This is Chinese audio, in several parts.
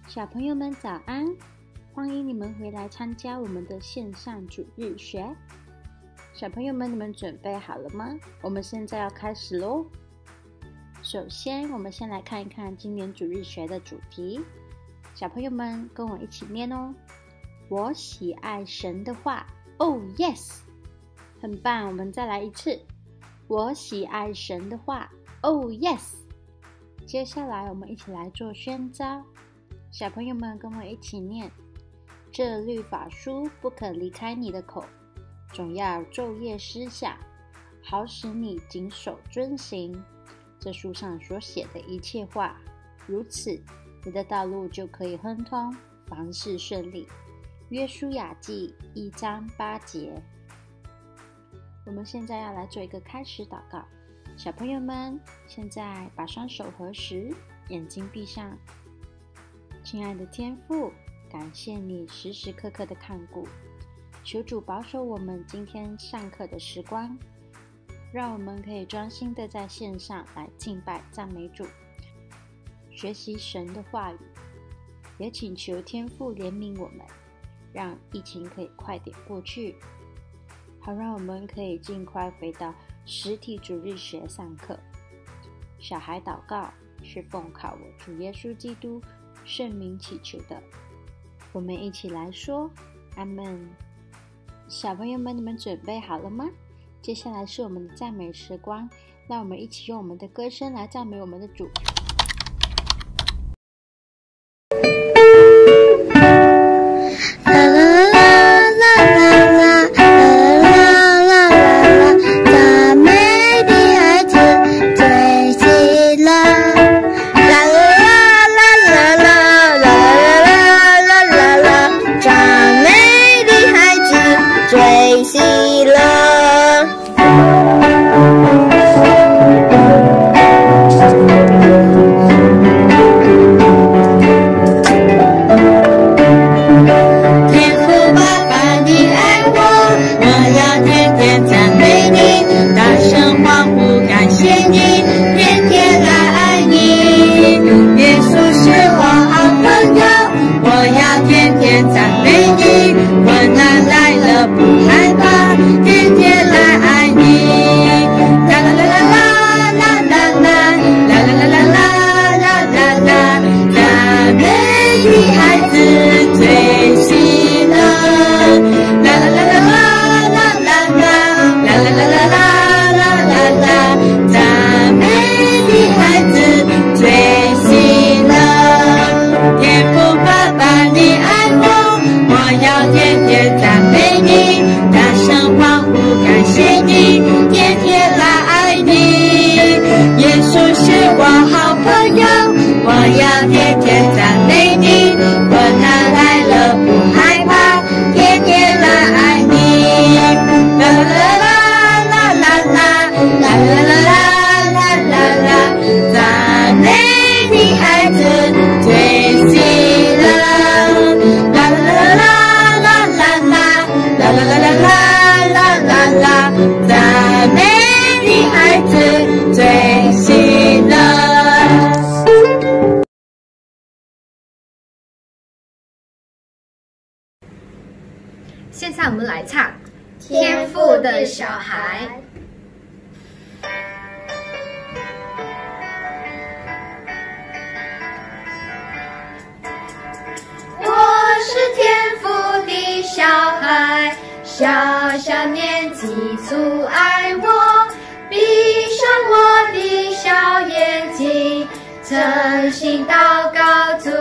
小朋友们早安，欢迎你们回来参加我们的线上主日学。小朋友们，你们准备好了吗？我们现在要开始咯。首先，我们先来看一看今年主日学的主题。小朋友们跟我一起念哦。我喜爱神的话。Oh yes， 很棒，我们再来一次。我喜爱神的话。Oh yes。接下来我们一起来做宣召。小朋友们跟我一起念：这律法书不可离开你的口，总要昼夜思想，好使你谨守遵行这书上所写的一切话，如此你的道路就可以亨通，凡事顺利。约书亚记1章8节。我们现在要来做一个开始祷告。小朋友们，现在把双手合十，眼睛闭上。亲爱的天父，感谢你时时刻刻的看顾，求主保守我们今天上课的时光，让我们可以专心的在线上来敬拜赞美主，学习神的话语。也请求天父怜悯我们，让疫情可以快点过去，好让我们可以尽快回到实体主日学上课。小孩祷告是奉靠我主耶稣基督圣名祈求的，我们一起来说阿们。小朋友们，你们准备好了吗？接下来是我们的赞美时光，让我们一起用我们的歌声来赞美我们的主。 现在我们来唱《天父的小孩》。我是天父的小孩，小小年纪阻碍我，闭上我的小眼睛，诚心祷告主。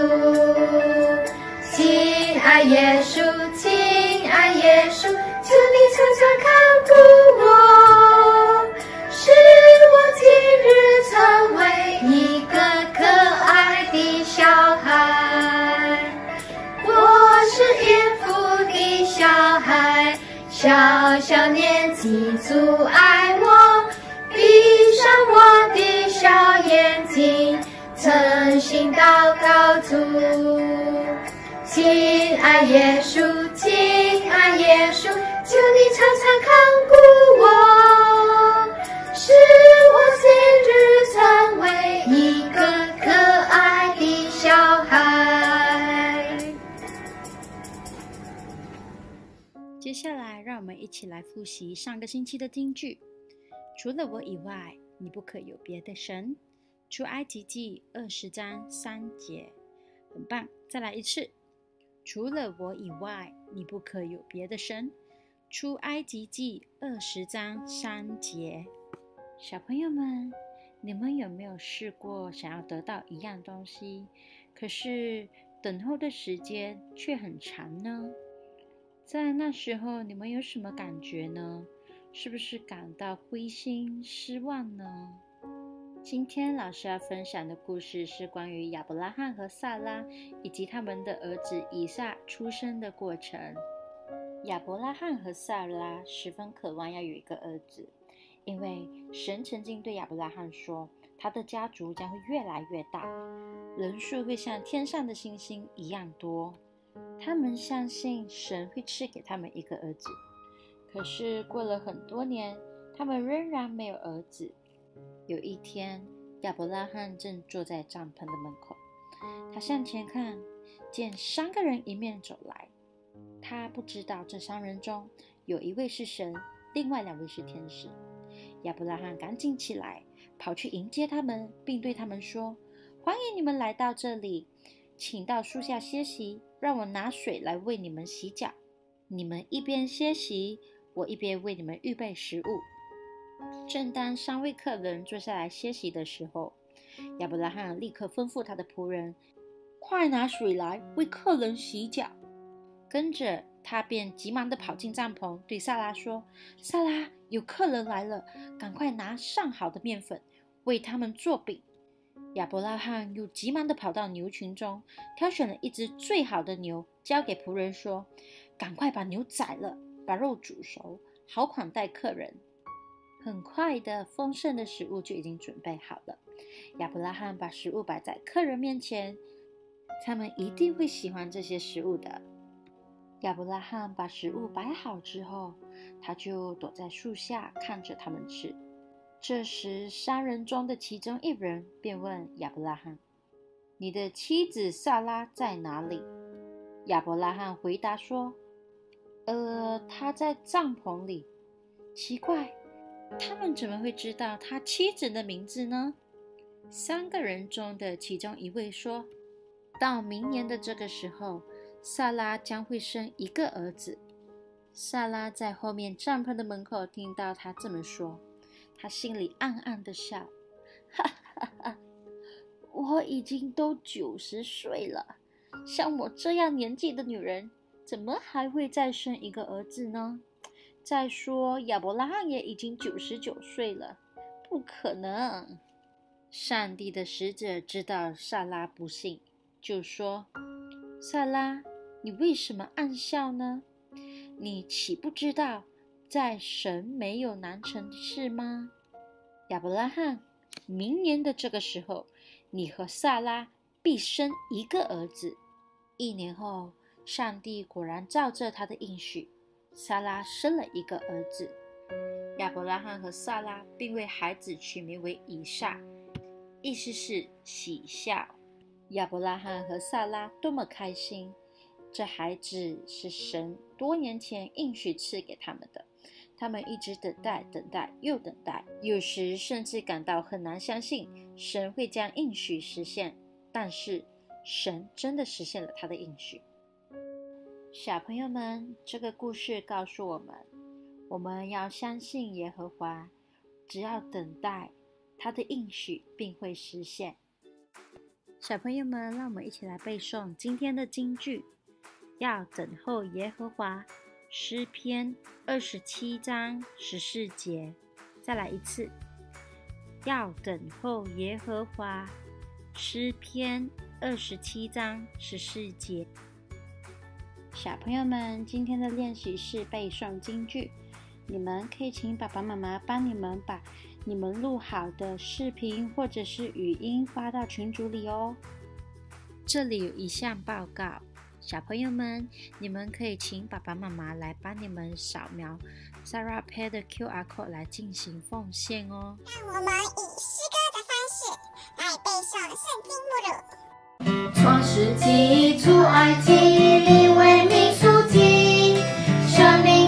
亲爱耶稣，亲爱耶稣，求你常常看顾我，使我今日成为一个可爱的小孩。我是天父的小孩，小小年纪阻碍我，闭上我的小眼睛，诚心祷告主。亲爱耶稣，亲爱耶稣，求你常常看顾我，使我今日成为一个可爱的小孩。 接下来，让我们一起来复习上个星期的金句。除了我以外，你不可有别的神。出埃及记20章3节，很棒。再来一次。除了我以外，你不可有别的神。出埃及记20章3节。小朋友们，你们有没有试过想要得到一样东西，可是等候的时间却很长呢？在那时候，你们有什么感觉呢？是不是感到灰心失望呢？今天老师要分享的故事是关于亚伯拉罕和撒拉以及他们的儿子以撒出生的过程。亚伯拉罕和撒拉十分渴望要有一个儿子，因为神曾经对亚伯拉罕说，他的家族将会越来越大，人数会像天上的星星一样多。他们相信神会赐给他们一个儿子，可是过了很多年，他们仍然没有儿子。有一天，亚伯拉罕正坐在帐篷的门口，他向前看，见3个人迎面走来。他不知道这3人中有一位是神，另外2位是天使。亚伯拉罕赶紧起来，跑去迎接他们，并对他们说：欢迎你们来到这里，请到树下歇息，让我拿水来为你们洗脚。你们一边歇息，我一边为你们预备食物。正当3位客人坐下来歇息的时候，亚伯拉罕立刻吩咐他的仆人，快拿水来为客人洗脚。跟着他便急忙地跑进帐篷，对撒拉说：撒拉，有客人来了，赶快拿上好的面粉为他们做饼。亚伯拉罕又急忙地跑到牛群中，挑选了一只最好的牛，交给仆人说：赶快把牛宰了，把肉煮熟，好款待客人。很快的，丰盛的食物就已经准备好了。亚伯拉罕把食物摆在客人面前，他们一定会喜欢这些食物的。亚伯拉罕把食物摆好之后，他就躲在树下看着他们吃。这时，3人中的其中一人便问亚伯拉罕：你的妻子撒拉在哪里？亚伯拉罕回答说：她在帐篷里。奇怪，他们怎么会知道他妻子的名字呢？3个人中的其中一位说：到明年的这个时候，撒拉将会生一个儿子。撒拉在后面帐篷的门口听到他这么说，他心里暗暗的笑，哈哈哈，我已经都90岁了，像我这样年纪的女人，怎么还会再生一个儿子呢？再说亚伯拉罕也已经99岁了，不可能。上帝的使者知道撒拉不信，就说：撒拉，你为什么暗笑呢？你岂不知道在神没有难成的事吗？亚伯拉罕，明年的这个时候，你和撒拉必生一个儿子。1年后，上帝果然照着他的应许，撒拉生了一个儿子。亚伯拉罕和撒拉并为孩子取名为以撒，意思是喜笑。亚伯拉罕和撒拉多么开心，这孩子是神多年前应许赐给他们的。他们一直等待，等待又等待，有时甚至感到很难相信神会将应许实现，但是神真的实现了他的应许。小朋友们，这个故事告诉我们要相信耶和华，只要等待，他的应许必会实现。小朋友们，让我们一起来背诵今天的金句。要等候耶和华，诗篇27章14节。再来一次。要等候耶和华，诗篇27章14节。小朋友们，今天的练习是背诵金句，你们可以请爸爸妈妈帮你们把你们录好的视频或者是语音发到群组里哦。这里有一项报告，小朋友们，你们可以请爸爸妈妈来帮你们扫描 Sarah Pay 的 QR code 来进行奉献哦。 让我们以诗歌的方式来背诵圣经目录。 创世纪出埃及，利未民书记，生命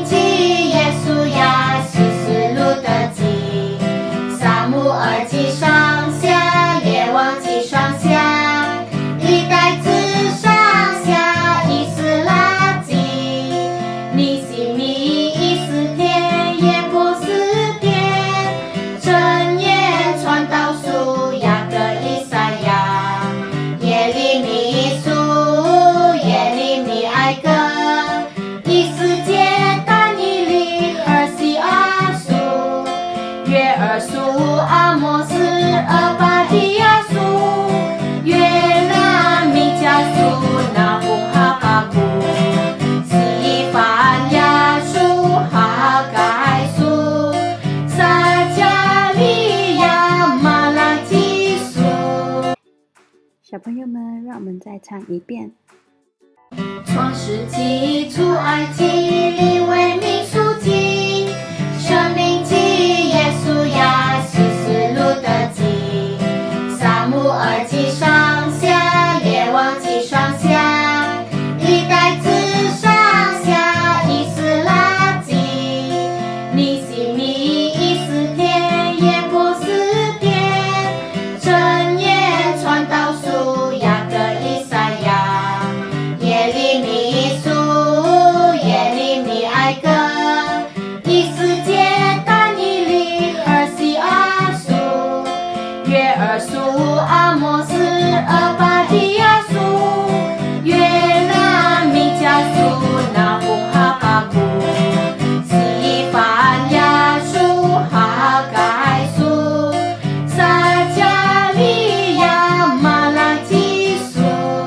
小朋友们，让我们再唱一遍。 创世纪出埃及，利未民数记，申命记，耶稣亚西斯路得记，撒母耳记上下，列王记上下，历代志上下，以斯拉记，尼希米以斯帖，耶伯斯帖，箴言传道书，雅各以赛亚，耶利米书，耶利米哀歌，以斯帖但以理，何西阿书，约珥书，阿摩斯，俄巴底亚书，约拿米迦书，拿胡哈巴谷，西番雅书，哈该书，撒迦利亚，马拉基书。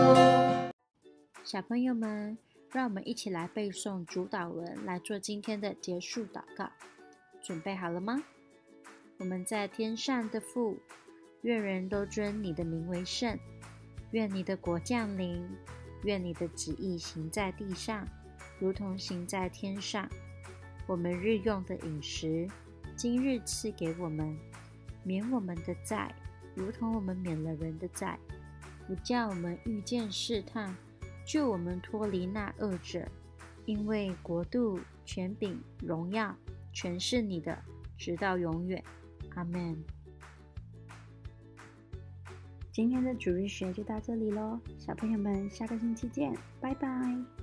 小朋友们，让我们一起来背诵主祷文，来做今天的结束祷告。准备好了吗？我们在天上的父，愿人都尊你的名为圣，愿你的国降临，愿你的旨意行在地上，如同行在天上。我们日用的饮食，今日赐给我们，免我们的债，如同我们免了人的债，不叫我们遇见试探，救我们脱离那恶者。因为国度、权柄、荣耀，全是你的，直到永远。阿们。今天的主日学就到这里咯，小朋友们，下个星期见，拜拜。